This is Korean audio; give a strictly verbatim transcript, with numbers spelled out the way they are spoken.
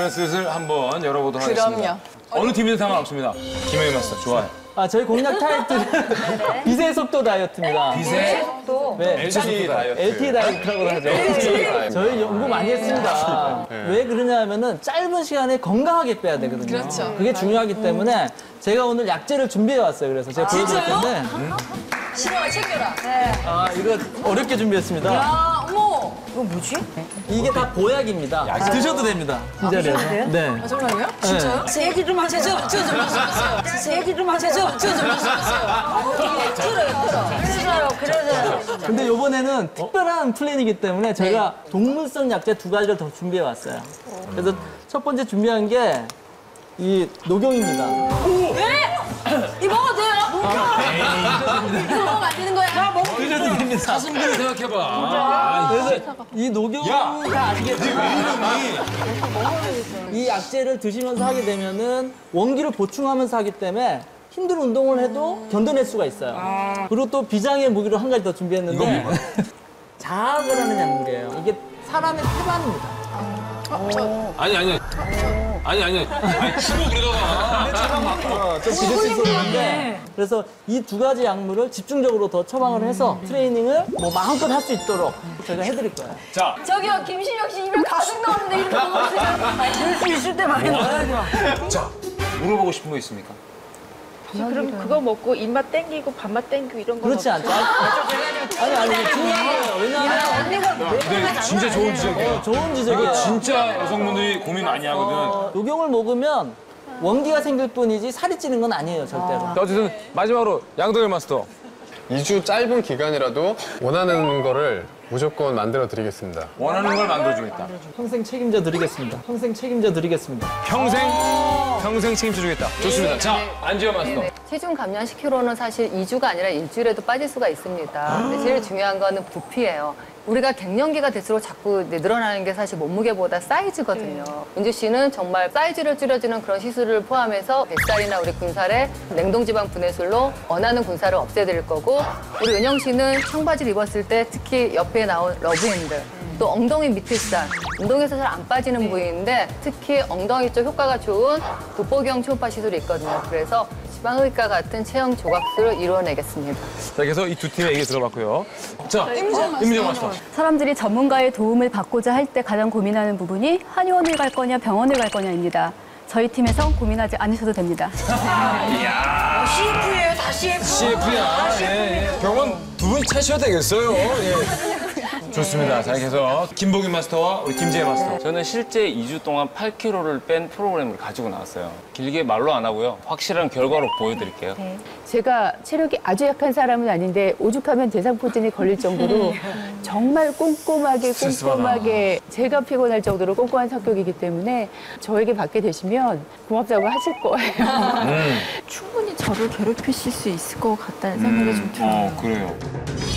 그러면 슬슬 한번 열어보도록 그럼요. 하겠습니다. 어느 팀이든 상관없습니다. 김혜희 마스터 좋아요. 아, 저희 공략 타이틀은 빛의 속도 다이어트입니다. 빛의 속도. 네. 엘티 다이어트. 엘티 다이어트라고 하죠. 저희 연구 많이 했습니다. 왜 그러냐 하면은 짧은 시간에 건강하게 빼야 되거든요. 그렇죠. 그게 중요하기 때문에 제가 오늘 약재를 준비해 왔어요. 그래서 제가 보여드릴 건데. 신영아 챙겨라. 네. 아, 이거 어렵게 준비했습니다. 야, 어머. 이거 뭐지? 이게 다 보약입니다. 드셔도 됩니다. 진짜로요. 네. 아, 정말요? 진짜요? 제 얘기 좀 하세요. 저, 저 좀 해주세요. 제 얘기 좀 하세요. 저, 저 좀 해주세요. 들어요, 들어. 그래서요, 그래서요. 근데 이번에는 특별한 플랜이기 때문에 제가 동물성 약재 두 가지를 더 준비해 왔어요. 그래서 첫 번째 준비한 게 이 녹용입니다. 왜? 이거 먹어도 돼요? 이거 먹으면 안 되는 거야? 야, 먹어. 드셔도 됩니다. 가슴들을 생각해봐. 그래서 이 녹용을 다 아시겠지만 이 약재를 드시면서 하게 되면은 원기를 보충하면서 하기 때문에 힘든 운동을 해도 견뎌낼 수가 있어요. 그리고 또 비장의 무기로 한 가지 더 준비했는데 자학을 하는 약물이에요. 이게 사람의 태반입니다. 아니 아니. 아니 아니. 아니 치고 그러다가. 좀 비릴 수 있었는데 그래서 이 두 가지 약물을 집중적으로 더 처방을 해서 트레이닝을 뭐 마음껏 할 수 있도록 저희가 해드릴 거예요. 자. 저기요, 김신영 씨 입에 가득 나오는데 이렇게 먹었어요. 아니, 들을 수 있을 때 많이 먹어야죠. 자. 물어보고 싶은 거 있습니까? 그럼 그거 먹고 입맛 땡기고 밥맛 땡기고 이런 거 그렇지 않죠? 아니 아니 중요한 거예요. 왜냐하면 근데 진짜 좋은 지적이야. 좋은 지적이에요. 이거 진짜 여성분들이 고민 많이 하거든. 녹용을 먹으면 원기가 생길 뿐이지 살이 찌는 건 아니에요, 절대로. 자, 어쨌든 마지막으로 양동일 마스터. 이 주 짧은 기간이라도 원하는 거를 무조건 만들어 드리겠습니다. 원하는 걸 만들어주겠다. 평생 책임져 드리겠습니다. 평생 책임져 드리겠습니다. 평생 평생 책임져주겠다. 좋습니다. 자, 안지현 마스터. 체중 감량 십 킬로그램는 사실 이 주가 아니라 일주일에도 빠질 수가 있습니다. 근데 제일 중요한 거는 부피예요. 우리가 갱년기가 될수록 자꾸 늘어나는 게 사실 몸무게보다 사이즈거든요. 은주 씨는 정말 사이즈를 줄여주는 그런 시술을 포함해서 뱃살이나 우리 군살의 냉동지방 분해술로 원하는 군살을 없애드릴 거고, 우리 은영 씨는 청바지를 입었을 때 특히 옆에 나온 러브핸드, 또 엉덩이 밑에 살, 운동에서 잘 안 빠지는 부위인데 특히 엉덩이 쪽 효과가 좋은 돋보경 초음파 시술이 있거든요. 그래서 지방흡입과 같은 체형 조각술을 이루어내겠습니다. 자, 그래서 이 두 팀의 얘기 들어봤고요. 자, 임미정 마스터. 사람들이 전문가의 도움을 받고자 할 때 가장 고민하는 부분이 한의원을 갈 거냐 병원을 갈 거냐입니다. 저희 팀에서 고민하지 않으셔도 됩니다. 씨에프예요, 다 씨에프. 씨에프야. 예, 예. 병원 두 분 차셔야 되겠어요. 예. 좋습니다. 자, 그래서 김복인 마스터와 우리 김재혜 마스터. 저는 실제 이 주 동안 팔 킬로그램을 뺀 프로그램을 가지고 나왔어요. 길게 말로 안 하고요. 확실한 결과로 보여드릴게요. 네. 제가 체력이 아주 약한 사람은 아닌데 오죽하면 대상포진이 걸릴 정도로 정말 꼼꼼하게 꼼꼼하게 제가 피곤할 정도로 꼼꼼한 성격이기 때문에 저에게 받게 되시면 고맙다고 하실 거예요. 음. 충분히 저를 괴롭히실 수 있을 것 같다는 생각이 좀 들어요. 어, 그래요.